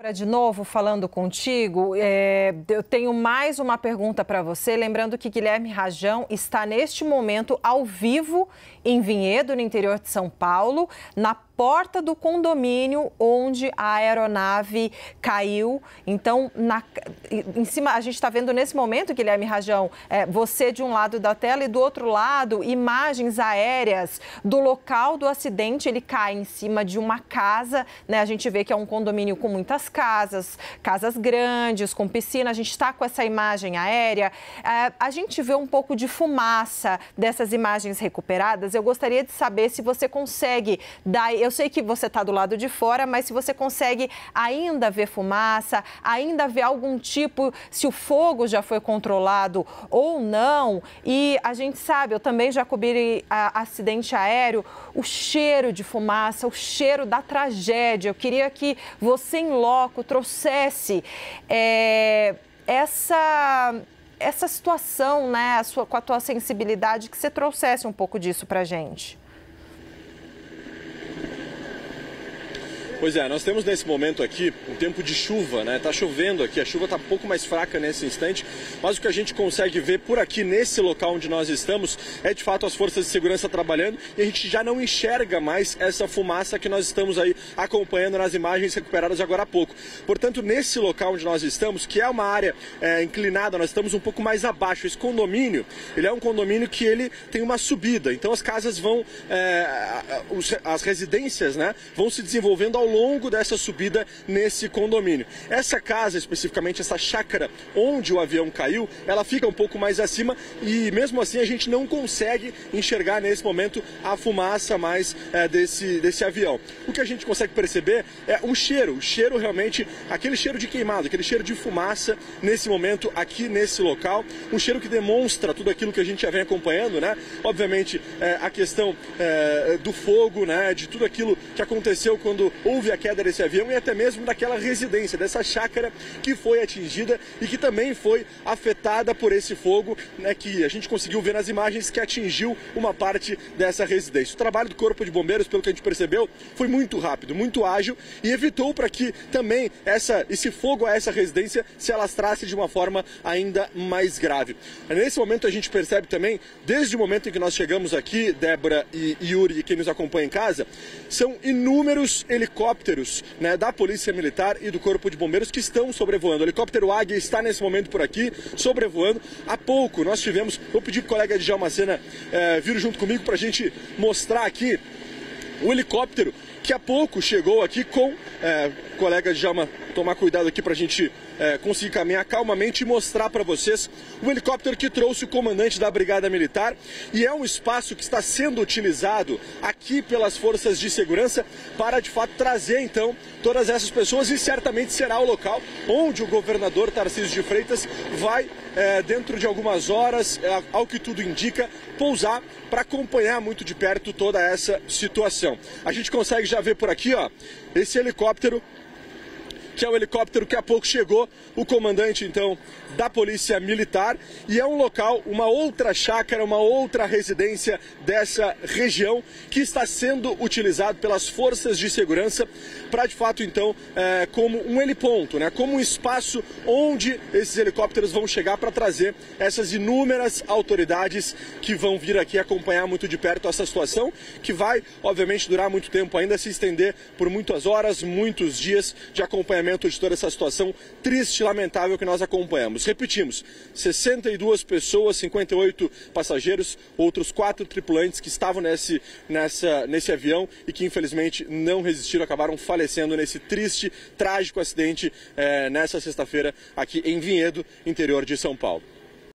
De novo, falando contigo, eu tenho mais uma pergunta para você. Lembrando que Guilherme Rajão está neste momento ao vivo em Vinhedo, no interior de São Paulo, na porta do condomínio onde a aeronave caiu. Então, em cima, a gente está vendo nesse momento, Guilherme Rajão, você de um lado da tela e do outro lado, imagens aéreas do local do acidente. Ele cai em cima de uma casa, né? A gente vê que é um condomínio com muitas casas grandes, com piscina. A gente está com essa imagem aérea. A gente vê um pouco de fumaça dessas imagens recuperadas. Eu gostaria de saber se você consegue dar... Eu sei que você está do lado de fora, mas se você consegue ainda ver fumaça, ainda ver algum tipo, se o fogo já foi controlado ou não. E a gente sabe, eu também já cobri acidente aéreo, o cheiro de fumaça, o cheiro da tragédia. Eu queria que você, em loco, trouxesse essa situação, né, com a tua sensibilidade, que você trouxesse um pouco disso para a gente. Pois é, nós temos nesse momento aqui um tempo de chuva, né? Tá chovendo aqui, a chuva tá um pouco mais fraca nesse instante, mas o que a gente consegue ver por aqui, nesse local onde nós estamos, é de fato as forças de segurança trabalhando e a gente já não enxerga mais essa fumaça que nós estamos aí acompanhando nas imagens recuperadas agora há pouco. Portanto, nesse local onde nós estamos, que é uma área inclinada, nós estamos um pouco mais abaixo. Esse condomínio, ele é um condomínio que ele tem uma subida, então as casas vão, as residências, né, vão se desenvolvendo ao longo dessa subida nesse condomínio. Essa casa, especificamente essa chácara onde o avião caiu, ela fica um pouco mais acima e mesmo assim a gente não consegue enxergar nesse momento a fumaça mais desse avião. O que a gente consegue perceber é o cheiro realmente, aquele cheiro de queimado, aquele cheiro de fumaça nesse momento aqui nesse local, um cheiro que demonstra tudo aquilo que a gente já vem acompanhando, né? Obviamente a questão do fogo, né? De tudo aquilo que aconteceu quando houve a queda desse avião e até mesmo daquela residência, dessa chácara que foi atingida e que também foi afetada por esse fogo, né, que a gente conseguiu ver nas imagens que atingiu uma parte dessa residência. O trabalho do Corpo de Bombeiros, pelo que a gente percebeu, foi muito rápido, muito ágil e evitou para que também esse fogo a essa residência se alastrasse de uma forma ainda mais grave. Nesse momento a gente percebe também, desde o momento em que nós chegamos aqui, Débora e Yuri e quem nos acompanha em casa, são inúmeros helicópteros, né, da Polícia Militar e do Corpo de Bombeiros que estão sobrevoando. O helicóptero Águia está nesse momento por aqui, sobrevoando. Há pouco nós tivemos, vou pedir para o colega Djalma Sena vir junto comigo para a gente mostrar aqui o helicóptero que há pouco chegou aqui com o colega Djalma, tomar cuidado aqui para a gente conseguir caminhar calmamente e mostrar para vocês o helicóptero que trouxe o comandante da Brigada Militar e é um espaço que está sendo utilizado aqui pelas forças de segurança para de fato trazer então todas essas pessoas e certamente será o local onde o governador Tarcísio de Freitas vai dentro de algumas horas, ao que tudo indica, pousar para acompanhar muito de perto toda essa situação. A gente consegue já ver por aqui, ó, esse helicóptero, que é o helicóptero que há pouco chegou, o comandante, então, da Polícia Militar, e é um local, uma outra chácara, uma outra residência dessa região que está sendo utilizado pelas forças de segurança para, de fato, então, como um heliponto, né? Como um espaço onde esses helicópteros vão chegar para trazer essas inúmeras autoridades que vão vir aqui acompanhar muito de perto essa situação, que vai, obviamente, durar muito tempo ainda, se estender por muitas horas, muitos dias de acompanhamento de toda essa situação triste e lamentável que nós acompanhamos. Repetimos, 62 pessoas, 58 passageiros, outros 4 tripulantes que estavam nesse avião e que infelizmente não resistiram, acabaram falecendo nesse triste, trágico acidente nessa sexta-feira aqui em Vinhedo, interior de São Paulo.